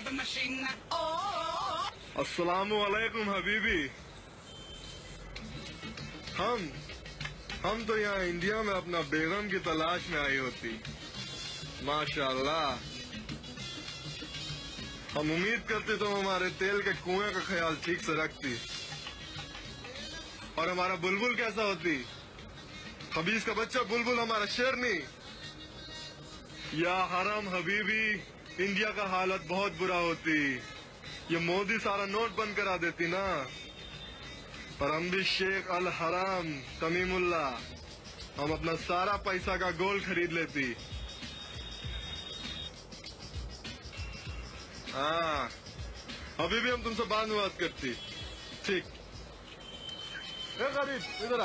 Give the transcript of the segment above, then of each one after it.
अस्सलामु अलैकुम हबीबी। हम तो यहाँ इंडिया में अपना बेगम की तलाश में आई होती। माशाअल्लाह, हम उम्मीद करते तो हमारे तेल के कुएं का ख्याल ठीक से रखती। और हमारा बुलबुल कैसा होती? हबीज का बच्चा बुलबुल हमारा शेरनी। या हराम हबीबी, इंडिया का हालत बहुत बुरा होती। ये मोदी सारा नोट बंद करा देती ना, और हम भी शेख अल हराम तमीमुल्ला, हम अपना सारा पैसा का गोल्ड खरीद लेती। हाँ, अभी भी हम तुमसे बाद में बात करती। ठीक। ए गरीब, इधर आ।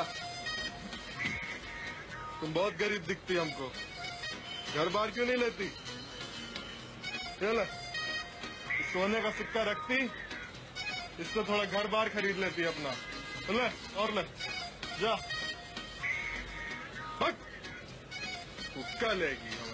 तुम बहुत गरीब दिखती हमको। घर बार क्यों नहीं लेती? चल, सोने का सिक्का रखती, इससे थोड़ा घर बार खरीद लेती अपना। ले और ले, जा। हुक्का लेगी।